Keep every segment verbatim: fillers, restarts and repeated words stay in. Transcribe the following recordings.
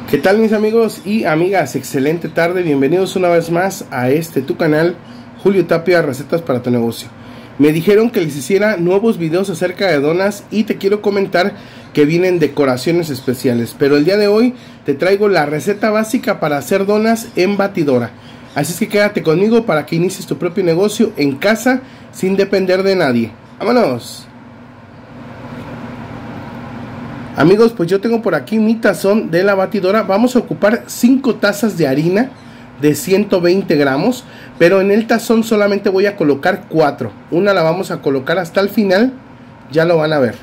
¿Qué tal mis amigos y amigas? Excelente tarde, bienvenidos una vez más a este tu canal, Julio Tapia, recetas para tu negocio. Me dijeron que les hiciera nuevos videos acerca de donas y te quiero comentar que vienen decoraciones especiales, pero el día de hoy te traigo la receta básica para hacer donas en batidora. Así es que quédate conmigo para que inicies tu propio negocio en casa sin depender de nadie. ¡Vámonos! Amigos, pues yo tengo por aquí mi tazón de la batidora. Vamos a ocupar cinco tazas de harina de ciento veinte gramos, pero en el tazón solamente voy a colocar cuatro. Una la vamos a colocar hasta el final, ya lo van a ver.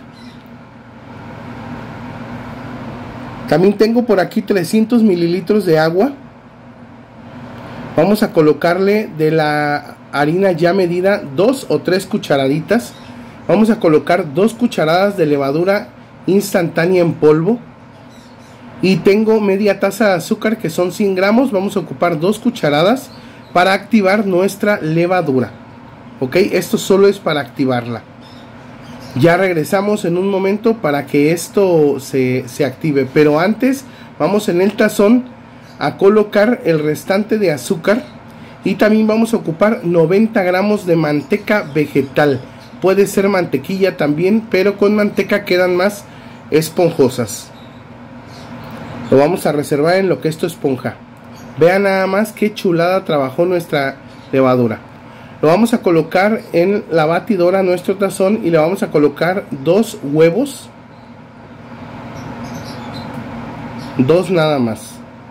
También tengo por aquí trescientos mililitros de agua. Vamos a colocarle de la harina ya medida dos o tres cucharaditas. Vamos a colocar dos cucharadas de levadura instantánea en polvo, y tengo media taza de azúcar que son cien gramos. Vamos a ocupar dos cucharadas para activar nuestra levadura. Ok, esto solo es para activarla. Ya regresamos en un momento para que esto se, se active, pero antes vamos en el tazón a colocar el restante de azúcar, y también vamos a ocupar noventa gramos de manteca vegetal. Puede ser mantequilla también, pero con manteca quedan más esponjosas. Lo vamos a reservar en lo que esto esponja. Vean nada más qué chulada trabajó nuestra levadura. Lo vamos a colocar en la batidora, nuestro tazón, y le vamos a colocar dos huevos. Dos nada más.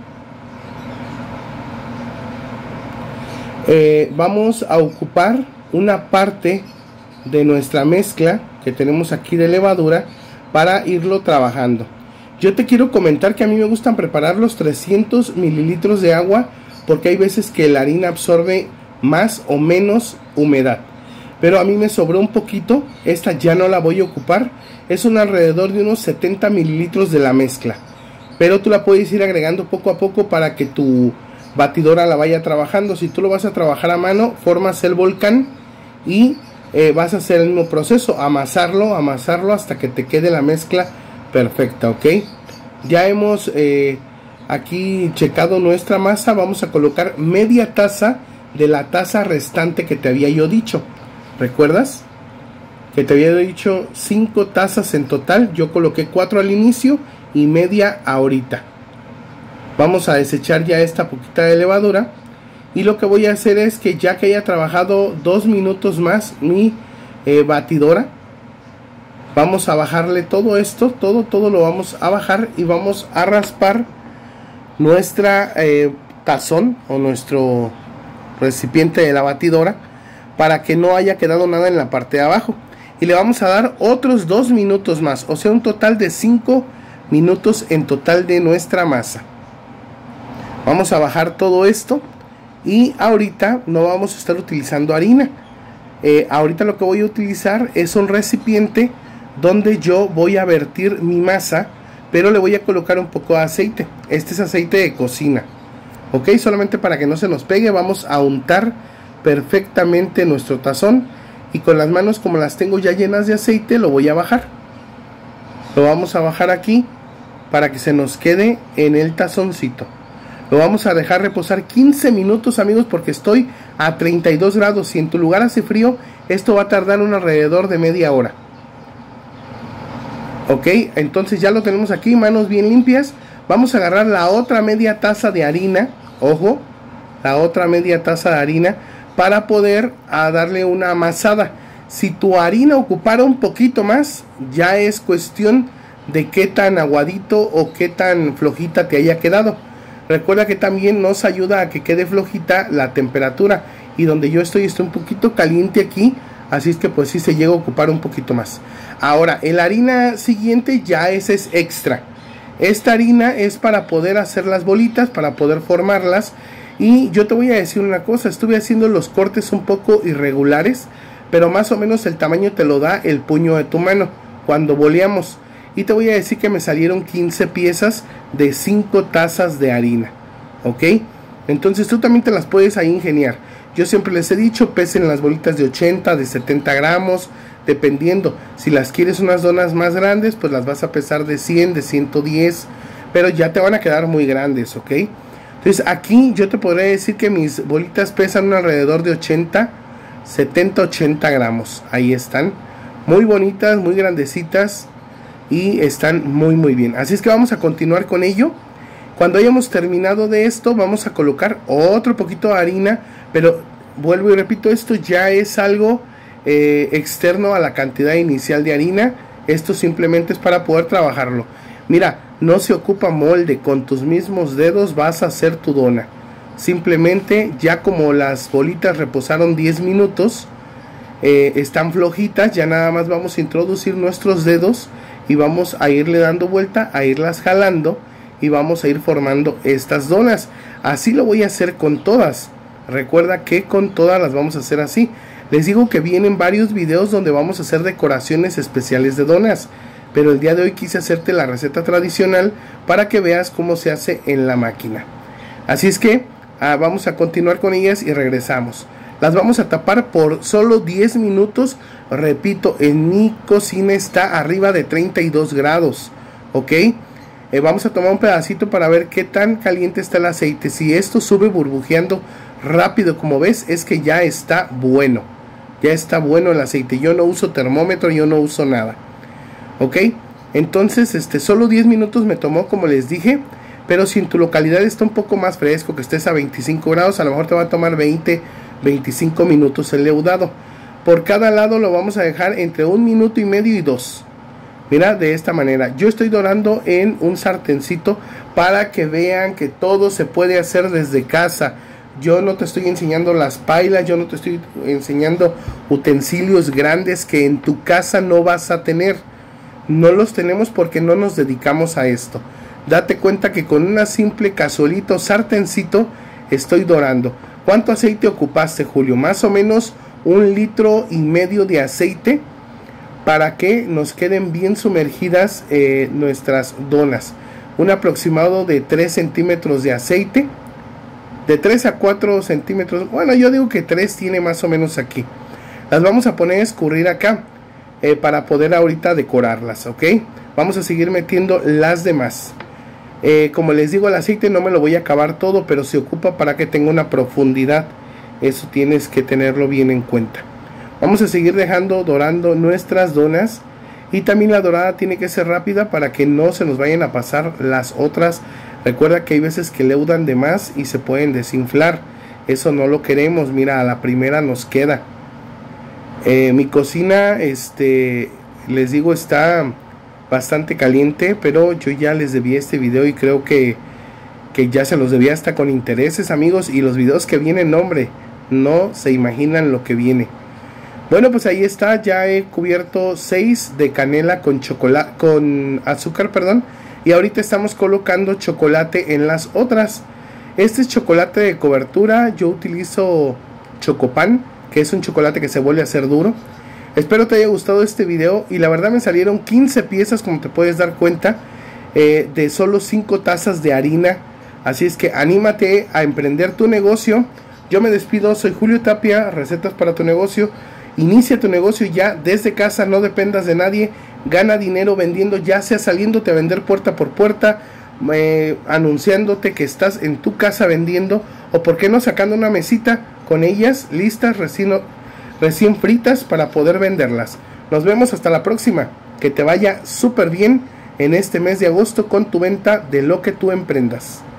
Eh, vamos a ocupar una parte de nuestra mezcla que tenemos aquí de levadura para irlo trabajando. Yo te quiero comentar que a mí me gustan preparar los trescientos mililitros de agua, porque hay veces que la harina absorbe más o menos humedad, pero a mí me sobró un poquito. Esta ya no la voy a ocupar. Es un alrededor de unos setenta mililitros de la mezcla, pero tú la puedes ir agregando poco a poco para que tu batidora la vaya trabajando. Si tú lo vas a trabajar a mano, formas el volcán y Eh, vas a hacer el mismo proceso, amasarlo, amasarlo hasta que te quede la mezcla perfecta, ¿ok? Ya hemos eh, aquí checado nuestra masa. Vamos a colocar media taza de la taza restante que te había yo dicho. ¿Recuerdas? Que te había dicho cinco tazas en total. Yo coloqué cuatro al inicio y media ahorita. Vamos a desechar ya esta poquita de levadura. Y lo que voy a hacer es que ya que haya trabajado dos minutos más mi eh, batidora, vamos a bajarle todo esto, todo, todo lo vamos a bajar, y vamos a raspar nuestra eh, tazón o nuestro recipiente de la batidora para que no haya quedado nada en la parte de abajo. Y le vamos a dar otros dos minutos más, o sea un total de cinco minutos en total de nuestra masa. Vamos a bajar todo esto. Y ahorita no vamos a estar utilizando harina. Eh, ahorita lo que voy a utilizar es un recipiente donde yo voy a vertir mi masa, pero le voy a colocar un poco de aceite. Este es aceite de cocina. Ok, solamente para que no se nos pegue. Vamos a untar perfectamente nuestro tazón, y con las manos, como las tengo ya llenas de aceite, lo voy a bajar. Lo vamos a bajar aquí para que se nos quede en el tazoncito. Lo vamos a dejar reposar quince minutos, amigos, porque estoy a treinta y dos grados. Si en tu lugar hace frío, esto va a tardar un alrededor de media hora. Ok, entonces ya lo tenemos aquí, manos bien limpias. Vamos a agarrar la otra media taza de harina, ojo, la otra media taza de harina, para poder a darle una amasada. Si tu harina ocupara un poquito más, ya es cuestión de qué tan aguadito o qué tan flojita te haya quedado. Recuerda que también nos ayuda a que quede flojita la temperatura, y donde yo estoy está un poquito caliente aquí, así es que pues sí se llega a ocupar un poquito más. Ahora, la harina siguiente ya esa es extra. Esta harina es para poder hacer las bolitas, para poder formarlas. Y yo te voy a decir una cosa, estuve haciendo los cortes un poco irregulares, pero más o menos el tamaño te lo da el puño de tu mano cuando boleamos. Y te voy a decir que me salieron quince piezas de cinco tazas de harina. ¿Ok? Entonces tú también te las puedes ahí ingeniar. Yo siempre les he dicho, pesen las bolitas de ochenta, de setenta gramos, dependiendo. Si las quieres unas donas más grandes, pues las vas a pesar de cien, de ciento diez. pero ya te van a quedar muy grandes, ¿ok? Entonces aquí yo te podría decir que mis bolitas pesan alrededor de ochenta, setenta, ochenta gramos. Ahí están, muy bonitas, muy grandecitas y están muy muy bien. Así es que vamos a continuar con ello. Cuando hayamos terminado de esto, vamos a colocar otro poquito de harina, pero vuelvo y repito, esto ya es algo eh, externo a la cantidad inicial de harina. Esto simplemente es para poder trabajarlo. Mira, no se ocupa molde, con tus mismos dedos vas a hacer tu dona. Simplemente ya como las bolitas reposaron diez minutos, eh, están flojitas, ya nada más vamos a introducir nuestros dedos y vamos a irle dando vuelta, a irlas jalando y vamos a ir formando estas donas. Así lo voy a hacer con todas. Recuerda que con todas las vamos a hacer así. Les digo que vienen varios videos donde vamos a hacer decoraciones especiales de donas, pero el día de hoy quise hacerte la receta tradicional para que veas cómo se hace en la máquina. Así es que ah, vamos a continuar con ellas y regresamos. Las vamos a tapar por solo diez minutos. Repito, en mi cocina está arriba de treinta y dos grados, ¿ok? Eh, vamos a tomar un pedacito para ver qué tan caliente está el aceite. Si esto sube burbujeando rápido, como ves, es que ya está bueno. Ya está bueno el aceite. Yo no uso termómetro, yo no uso nada. Ok, entonces este solo diez minutos me tomó, como les dije. Pero si en tu localidad está un poco más fresco, que estés a veinticinco grados, a lo mejor te va a tomar veinte, veinticinco minutos el leudado. Por cada lado lo vamos a dejar entre un minuto y medio y dos. Mira, de esta manera. Yo estoy dorando en un sartencito para que vean que todo se puede hacer desde casa. Yo no te estoy enseñando las pailas, yo no te estoy enseñando utensilios grandes que en tu casa no vas a tener. No los tenemos porque no nos dedicamos a esto. Date cuenta que con una simple cazuelita o sartencito estoy dorando. ¿Cuánto aceite ocupaste, Julio? Más o menos un litro y medio de aceite para que nos queden bien sumergidas eh, nuestras donas. Un aproximado de tres centímetros de aceite. De tres a cuatro centímetros. Bueno, yo digo que tres tiene más o menos aquí. Las vamos a poner a escurrir acá eh, para poder ahorita decorarlas, ¿ok? Vamos a seguir metiendo las demás. Eh, como les digo, el aceite no me lo voy a acabar todo, pero se ocupa para que tenga una profundidad. Eso tienes que tenerlo bien en cuenta. Vamos a seguir dejando dorando nuestras donas. Y también la dorada tiene que ser rápida para que no se nos vayan a pasar las otras. Recuerda que hay veces que leudan de más y se pueden desinflar. Eso no lo queremos. Mira, a la primera nos queda. Eh, mi cocina, este, les digo, está bastante caliente, pero yo ya les debía este video y creo que, que ya se los debía hasta con intereses, amigos. Y los videos que vienen, hombre, no se imaginan lo que viene. Bueno, pues ahí está, ya he cubierto seis de canela con chocolate, con azúcar, perdón. Y ahorita estamos colocando chocolate en las otras. Este es chocolate de cobertura. Yo utilizo Chocopan, que es un chocolate que se vuelve a hacer duro. Espero te haya gustado este video. Y la verdad me salieron quince piezas, como te puedes dar cuenta, eh, de solo cinco tazas de harina. Así es que anímate a emprender tu negocio. Yo me despido, soy Julio Tapia, recetas para tu negocio. Inicia tu negocio ya desde casa, no dependas de nadie. Gana dinero vendiendo, ya sea saliéndote a vender puerta por puerta, eh, anunciándote que estás en tu casa vendiendo, o por qué no sacando una mesita con ellas listas, recién, recién fritas para poder venderlas. Nos vemos hasta la próxima. Que te vaya súper bien en este mes de agosto con tu venta de lo que tú emprendas.